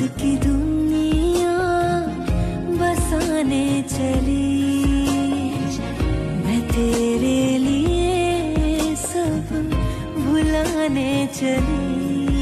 की दुनिया बसाने चली, मैं तेरे लिए सब भुलाने चली।